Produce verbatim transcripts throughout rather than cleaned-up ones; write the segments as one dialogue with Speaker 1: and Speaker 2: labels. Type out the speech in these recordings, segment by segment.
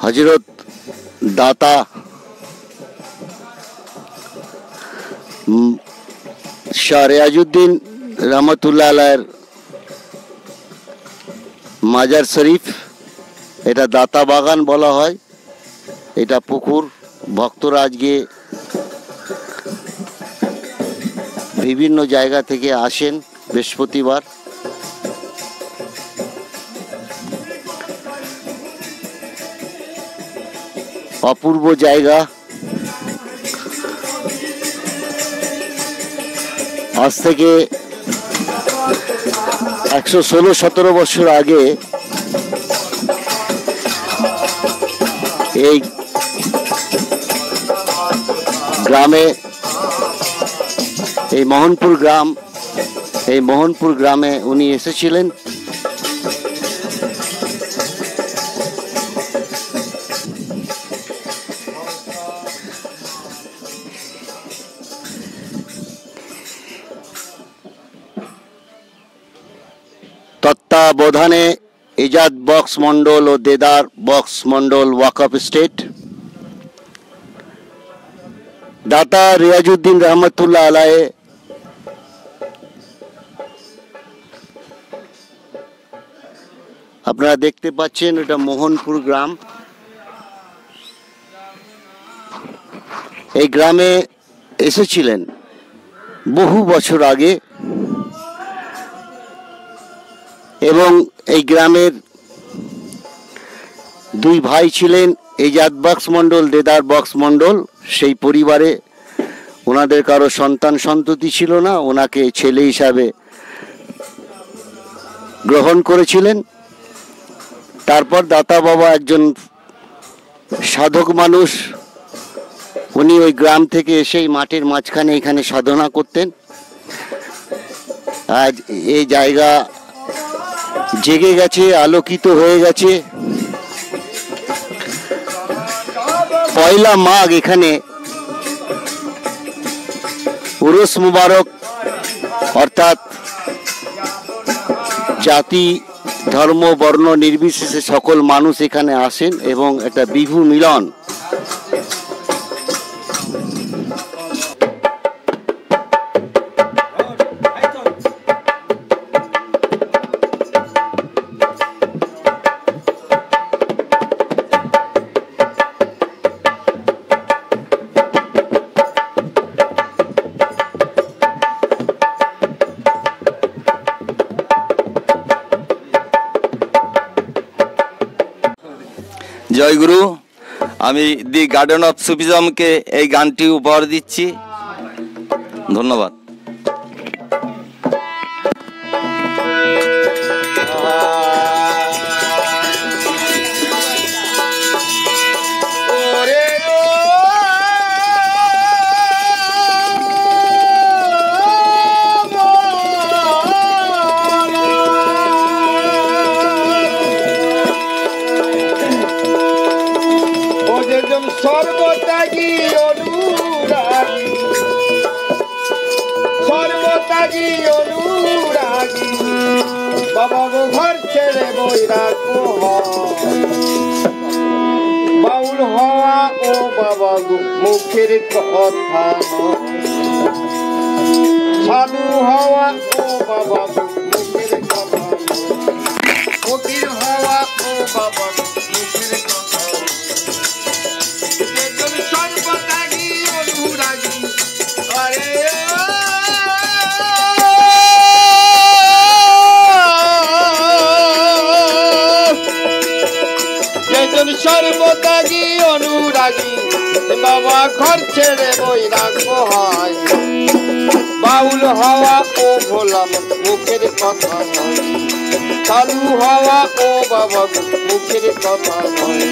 Speaker 1: हजरत दाता शाह रियाजुद्दीन रहमतुल्लाह अलैहिर মাজার শরীফ। এটা দাতা বাগান বলা হয়। এটা পুকুর, ভক্তরা আজকে বিভিন্ন জায়গা থেকে আসেন বৃহস্পতিবার। অপূর্ব জায়গা। আজ থেকে একশো ষোলো সতেরো বছর আগে এই গ্রামে, এই মোহনপুর গ্রাম, এই মোহনপুর গ্রামে উনি এসেছিলেন। তত্ত্বাবধানে ইজাদ বক্স মন্ডল ও দেদার বক্স মন্ডল ওয়াকফ স্টেট। দাতা রিয়াজুদ্দিন রহমতুল্লাহ আলাইহি আপনারা দেখতে পাচ্ছেন এটা মোহনপুর গ্রাম। এই গ্রামে এসেছিলেন বহু বছর আগে এবং এই গ্রামের দুই ভাই ছিলেন, ইজাদ বক্স মন্ডল, দেদার বক্স মন্ডল। সেই পরিবারে ওনাদের কারো সন্তান সন্ততি ছিল না, ওনাকে ছেলে হিসাবে গ্রহণ করেছিলেন। তারপর দাতা বাবা একজন সাধক মানুষ, উনি ওই গ্রাম থেকে এসেই মাঠের মাঝখানে এখানে সাধনা করতেন। আজ এই জায়গা জেগে গেছে, আলোকিত হয়ে গেছে। পয়লা মাঘ এখানে উরুস মুবারক, অর্থাৎ জাতি ধর্ম বর্ণ নির্বিশেষে সকল মানুষ এখানে আসেন এবং একটা বিভু মিলন।
Speaker 2: জয় গুরু। আমি দি গার্ডেন অফ সুফিজমকে এই গানটি উপহার দিচ্ছি। ধন্যবাদ।
Speaker 3: সর্বত্যাগী অনুরাগী, সর্বত্যাগী অনুরাগী, বাবা গো ঘর ছেড়ে বৈরাগ বাউল হওয়া ও বাবা গো মুখের কথা, সাধু হওয়া ও বাবা গো মুখের কথা, ফকির হওয়া ও বাবা গো মুখের কথা। সর্বত্যাগী অনুরাগী, আরে যেজন সর্বত্যাগী অনুরাগী, বাবা ঘর ছেড়ে বৈরাগ হয়, বাউল হওয়া ও ভোলাম মুখের কথা নয়, চালু হওয়া ও বাবা মুখের কথা নয়।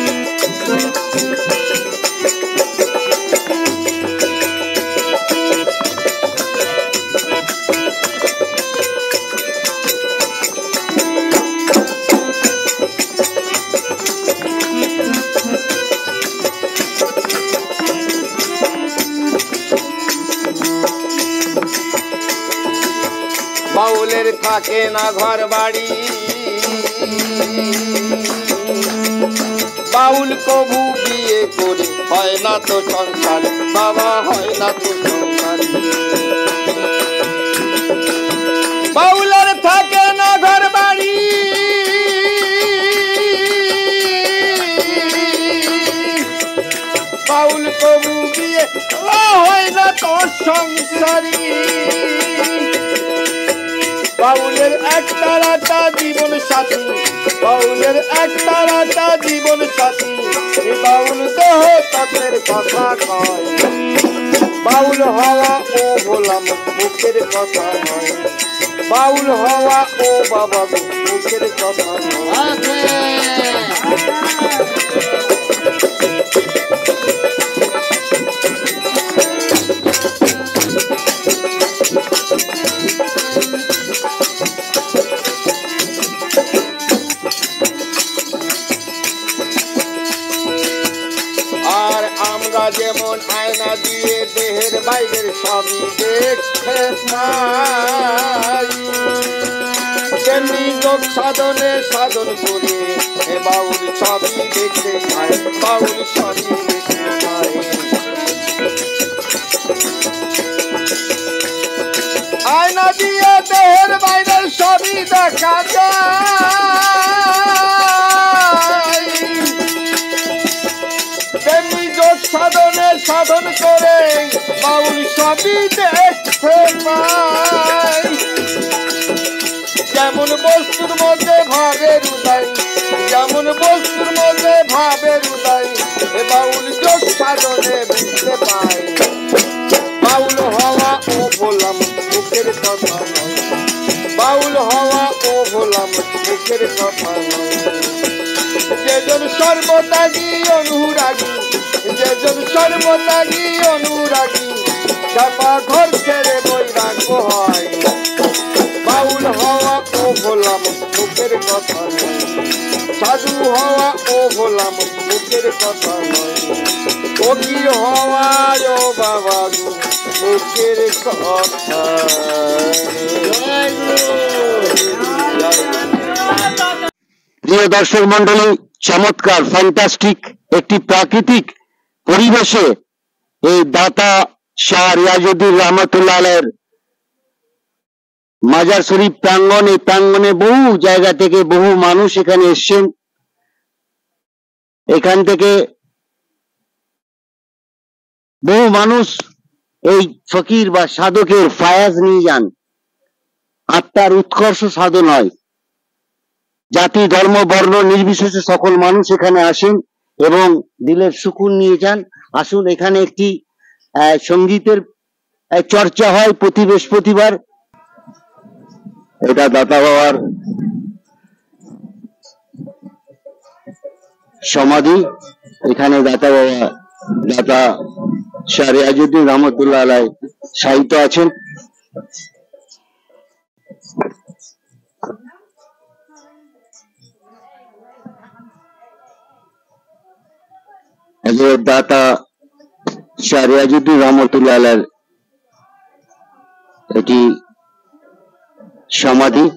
Speaker 3: বাউলের থাকে না ঘর বাড়ি, বাউল কবু বিয়ে করে হয় না তো সংসার, বাবা হয় না তো সংসার। বাউলের থাকে না ঘর বাড়ি, বাউল কবু বিয়ে হয় না তো সংসারী। বাউলের একটা রাতা জীবন সাথী, বাউলের একটা রাতা জীবন সাথী, বাউল দেহ তত্ত্বের কথা কয়। বাউল হওয়া ও ভোলাম মুখের কথা নয়, বাউল হওয়া ও বাবা মুখের কথা নয়। আর আমরা যেমন আয়না দিয়ে দেহের বাইরের সবই দেখতে পাই, তেমনি যোগ সাধনে সাধন করে এ বাউল সবই দেখতে পাই, বাউল সবই দেখতে পাই। আয়না দিয়ে দেহের বাইরের সবই দেখা যায়, তেমনি যোগ সাধনে সাধন করে বাউল সবই দেখতে পাই। যেমন বস্তুর মধ্যে ভাবের উদয়, যেমন বস্তুর মধ্যে ভাবের উদয়, এ বাউল যোগ সাধনে বুঝতে পাই। বাউল হওয়া ও ভোলাম মুখের কথা নয়, বাউল হওয়া ও ভোলাম মুখের কথা নয়। যেজন সর্বত্যাগী অনুরাগী, যেজন সর্বত্যাগী অনুরাগী, চাপা ঘর ছেড়ে বৈরাগ্য হয়। বাউল হওয়া ও ভোলাম মুখের কথা নয়, সাধু হওয়া ও ভোলাম মুখের কথা নয়। ফকির হওয়া ও বাবা মুখের কথা।
Speaker 1: প্রিয় দর্শক মন্ডলী, চমৎকার ফ্যান্টাস্টিক একটি প্রাকৃতিক পরিবেশে এই দাতা শাহ রিয়াজউদ্দিন রহমতুল্লাহ আলাইহির মাজার শরীফ প্রাঙ্গণ, এই প্রাঙ্গণে বহু জায়গা থেকে বহু মানুষ এখানে এসছেন। এখান থেকে বহু মানুষ এই ফকির বা সাধকের ফায়াজ নিয়ে যান। আত্মার উৎকর্ষ সাধন হয়। জাতি ধর্ম বর্ণ নির্বিশেষে সকল মানুষ এখানে আসেন এবং দিলের সুকুন নিয়ে যান। আসুন, এখানে একটি আহ, সঙ্গীতের আহ, চর্চা হয় প্রতি বৃহস্পতিবার। এটা দাতা বাবার সমাধি। এখানে দাতা বাবা দাতা শাহ রিয়াজউদ্দিন রহমতুল্লাহ আলাইহি শায়িত আছেন। দাতা শাহ রিয়াজউদ্দিন রহমতুল্লাহ আলাইহির এটি সমাধি।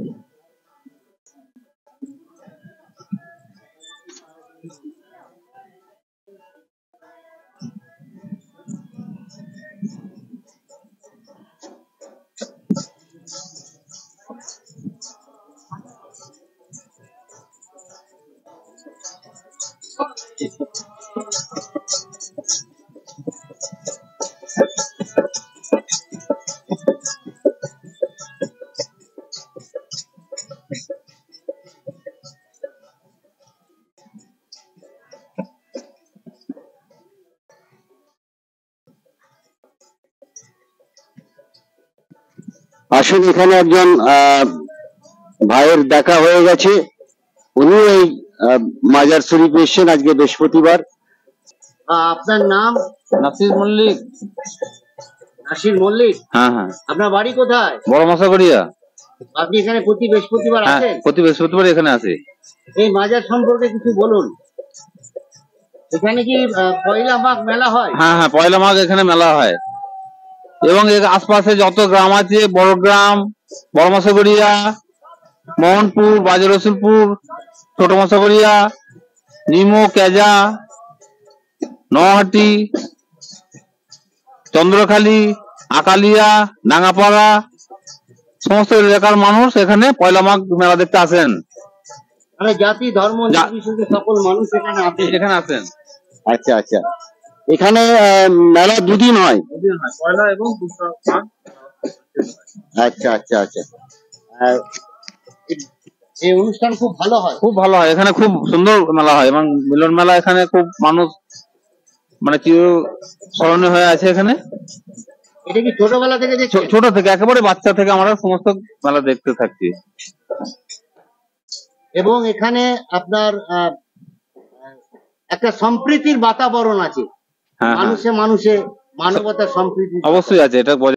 Speaker 1: আসুন, এখানে একজন ভাইয়ের দেখা হয়ে গেছে। উনি এই মাজার শরীফ এসেছেন আজকে বৃহস্পতিবার। আপনার নাম?
Speaker 4: নাসির মল্লিক।
Speaker 1: নাসির মল্লিক?
Speaker 4: হ্যাঁ হ্যাঁ।
Speaker 1: আপনার বাড়ি কোথায়?
Speaker 4: বড় মশাগড়িয়া।
Speaker 1: আপনি এখানে প্রতি বৃহস্পতিবার আসেন?
Speaker 4: প্রতি বৃহস্পতিবার এখানে আসি।
Speaker 1: এই মাজার সম্পর্কে কিছু বলুন। এখানে কি পয়লা মাঘ মেলা হয়?
Speaker 4: হ্যাঁ হ্যাঁ, পয়লা মাঘ এখানে মেলা হয় এবং এর আশপাশে যত গ্রাম আছে, বড় গ্রাম, বড় মশাগড়িয়া, মোহনপুর, বাজে রসুলপুর, ছোট মশাগড়িয়া নিমো, কেজা, নহাটি, চন্দ্রখালী, আকালিয়া, ডাঙ্গাপাড়া সমস্ত এলাকার মানুষ এখানে পয়লা মাঘ মেলা দেখতে আসেন।
Speaker 1: মানে জাতি ধর্ম
Speaker 4: যা-
Speaker 1: নির্বিশেষে সকল মানুষ এখানে আসে।
Speaker 4: এখানে আসেন
Speaker 1: আচ্ছা আচ্ছা, এখানে আহ, মেলা দুদিন হয়।
Speaker 4: পয়লা এবং দুসরা মাঘ।
Speaker 1: আচ্ছা আচ্ছা আচ্ছা, আর এই- এই অনুষ্ঠান খুব ভালো হয়।
Speaker 4: খুব ভালো হয়, এখানে খুব সুন্দর মেলা হয় এবং মিলন মেলা এখানে খুব মানুষ মানে চির স্মরণীয় হয়ে আছে এখানে।
Speaker 1: এটা কি ছোটবেলা থেকে দেখছো?
Speaker 4: ছো- ছোট থেকে একেবারে বাচ্চা থেকে আমরা সমস্ত মেলা দেখতে থাকি।
Speaker 1: এবং এখানে আপনার আহ, একটা সম্প্রীতির বাতাবরণ আছে,
Speaker 4: হ্যাঁ হ্যাঁ
Speaker 1: মানুষে মানুষে মানবতার সম্প্রীতি।
Speaker 4: অবশ্যই আছে, এটা বজায়